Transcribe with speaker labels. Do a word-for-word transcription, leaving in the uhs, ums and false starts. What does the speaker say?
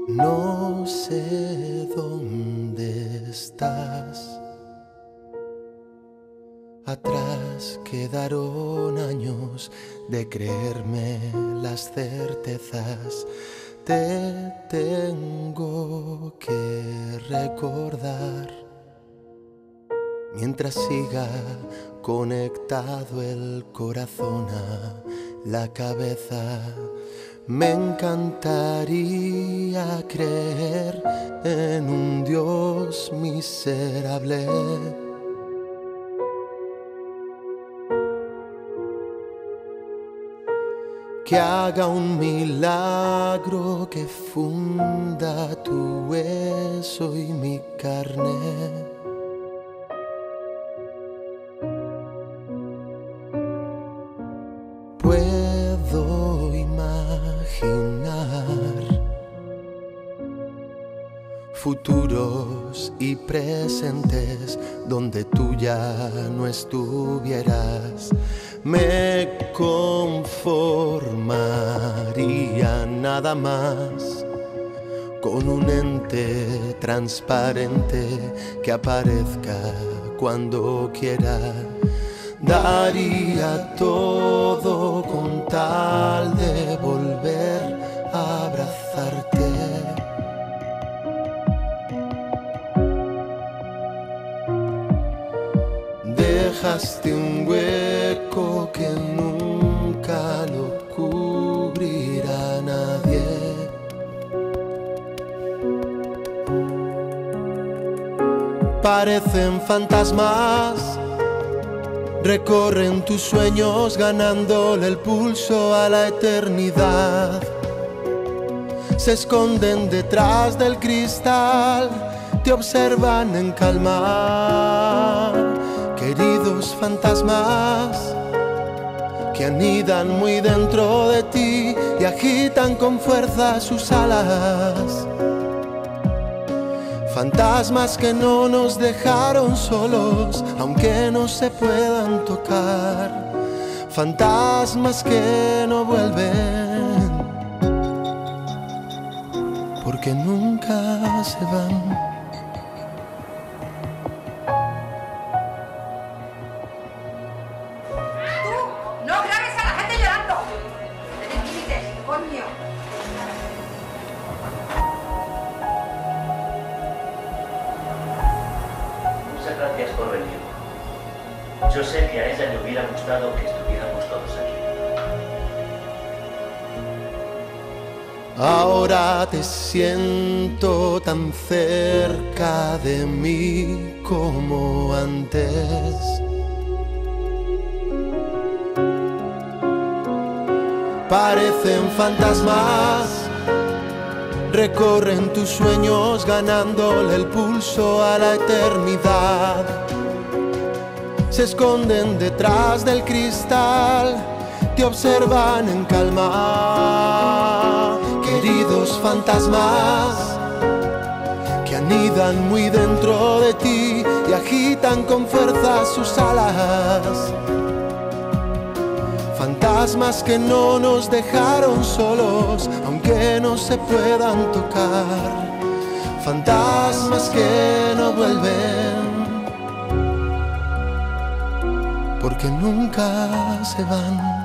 Speaker 1: No sé dónde estás. Atrás quedaron años de creerme las certezas. Te tengo que recordar mientras siga conectado el corazón a la cabeza. Me encantaría creer en un Dios miserable que haga un milagro, que funda tu hueso y mi carne. Puedo imaginar futuros y presentes donde tú ya no estuvieras. Me conformaría nada más con un ente transparente que aparezca cuando quiera. Daría todo con tal de volver a abrazarte. Dejaste un hueco que nunca lo cubrirá nadie. Parecen fantasmas, recorren tus sueños ganándole el pulso a la eternidad. Se esconden detrás del cristal, te observan en calma. Queridos fantasmas que anidan muy dentro de ti y agitan con fuerza sus alas. Fantasmas que no nos dejaron solos, aunque no se puedan tocar. Fantasmas que no vuelven, porque nunca se van.
Speaker 2: Muchas gracias por venir. Yo sé que a ella le hubiera gustado que estuviéramos todos aquí.
Speaker 1: Ahora te siento tan cerca de mí como antes. Parecen fantasmas, recorren tus sueños ganándole el pulso a la eternidad. Se esconden detrás del cristal, te observan en calma. Queridos fantasmas que anidan muy dentro de ti y agitan con fuerza sus alas. Fantasmas que no nos dejaron solos, aunque no se puedan tocar. Fantasmas que no vuelven, porque nunca se van.